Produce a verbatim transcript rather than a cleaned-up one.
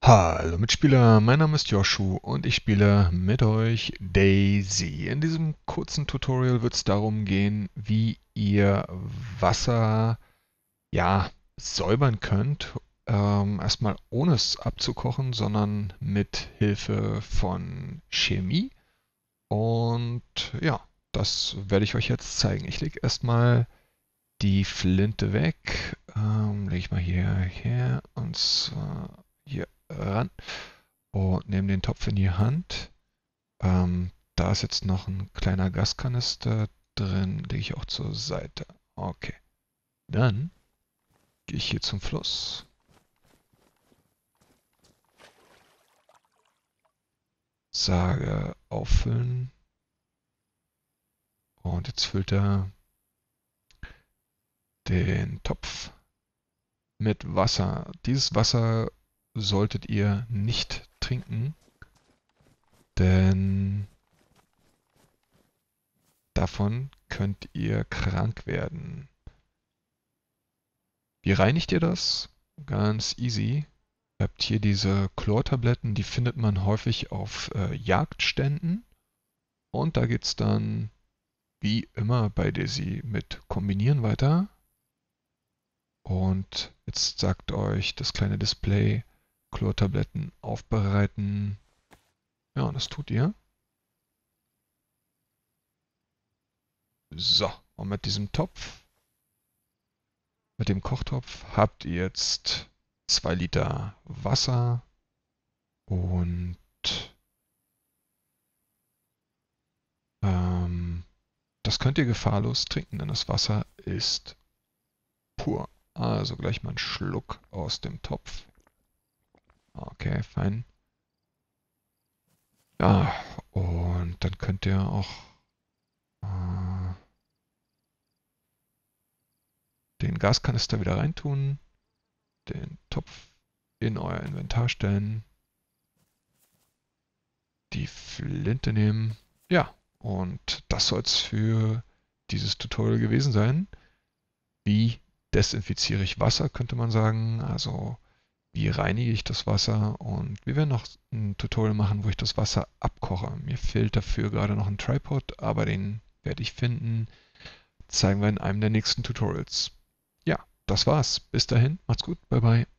Hallo Mitspieler, mein Name ist Joshu und ich spiele mit euch Daisy. In diesem kurzen Tutorial wird es darum gehen, wie ihr Wasser, ja, säubern könnt. Ähm, erstmal ohne es abzukochen, sondern mit Hilfe von Chemie. Und ja, das werde ich euch jetzt zeigen. Ich lege erstmal die Flinte weg. Ähm, lege ich mal hier her und zwar hier ran. Und nehme den Topf in die Hand. Ähm, da ist jetzt noch ein kleiner Gaskanister drin, lege ich auch zur Seite. Okay. Dann gehe ich hier zum Fluss. Sage auffüllen. Und jetzt füllt er den Topf mit Wasser. Dieses Wasser solltet ihr nicht trinken, denn davon könnt ihr krank werden. Wie reinigt ihr das? Ganz easy. Ihr habt hier diese Chlortabletten, die findet man häufig auf äh, Jagdständen. Und da geht's dann wie immer bei Daisy mit Kombinieren weiter. Und jetzt sagt euch das kleine Display, Chlortabletten aufbereiten. Ja, und das tut ihr. So, und mit diesem Topf, mit dem Kochtopf, habt ihr jetzt zwei Liter Wasser und ähm, das könnt ihr gefahrlos trinken, denn das Wasser ist pur. Also gleich mal einen Schluck aus dem Topf. Okay, fein. Ja, und dann könnt ihr auch äh, den Gaskanister wieder reintun, den Topf in euer Inventar stellen, die Flinte nehmen. Ja, und das soll es für dieses Tutorial gewesen sein. Wie desinfiziere ich Wasser, könnte man sagen. Also wie reinige ich das Wasser, und wir werden noch ein Tutorial machen, wo ich das Wasser abkoche. Mir fehlt dafür gerade noch ein Tripod, aber den werde ich finden. Zeigen wir in einem der nächsten Tutorials. Ja, das war's. Bis dahin, macht's gut, bye bye.